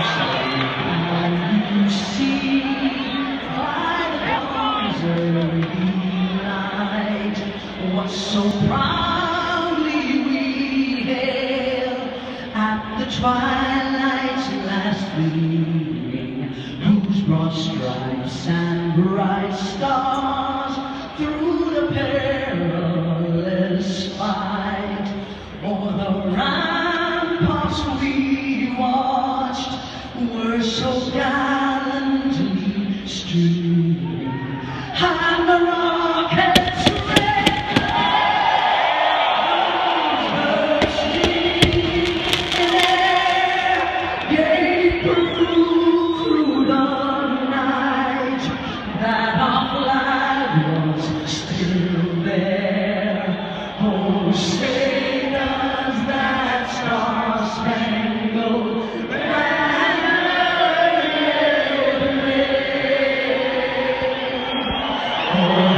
And you see by the dawn's early light what so proudly we hail at the twilight's last gleaming, whose broad stripes and bright stars through the perilous fight o'er the ramparts we watched were so gallantly streaming, and the rockets bursting in air gave proof through the night that our flag was still there. Oh, say does that star-spangled banner yet wave? Oh,